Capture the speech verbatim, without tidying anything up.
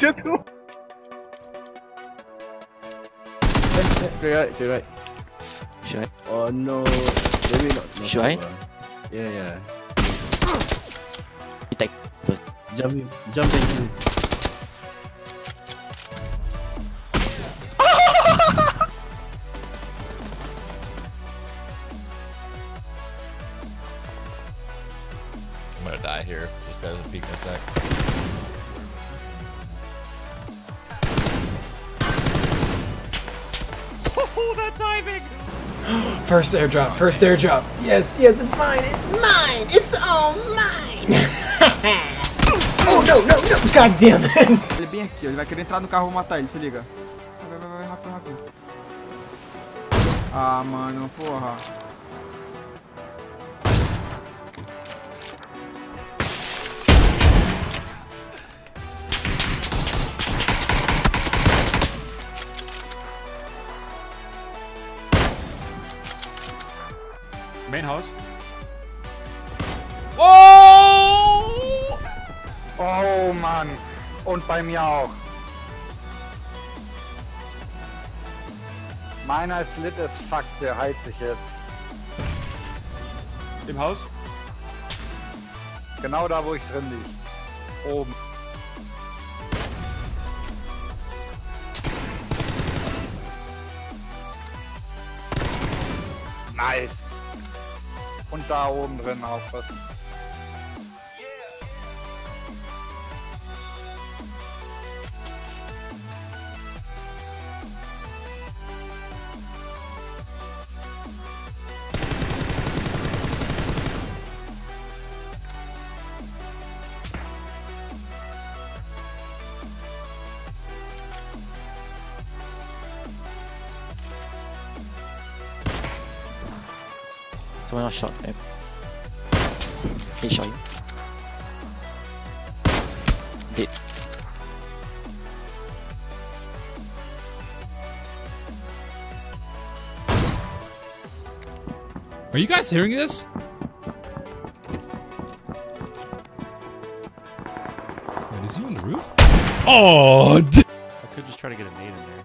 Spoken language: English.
Jatuh. To your right, to your right. Should I? Oh no, maybe not. No Should I? problem. Yeah, yeah. You take first. Jump, jump and kill. I'm gonna die here. This guy doesn't peek in a sec. Oh, that timing! First airdrop, first airdrop. Yes, yes, it's mine, it's mine, it's all mine. Oh, no, no, no, god damn it. Ele é bem aqui, ele vai querer entrar no carro e vou matar ele, se liga. Vai, vai, vai, rápido, rápido. Ah, mano, porra. Main house. Oh! Oh Mann! Und bei mir auch. Meiner ist lit as fuck, der heilt sich jetzt. Im Haus? Genau da, wo ich drin lieg. Oben. Nice! Und da oben drin aufpassen. Someone else shot him. He shot you. Did. Are you guys hearing this? Wait, is he on the roof? Oh! I could just try to get a nade in there.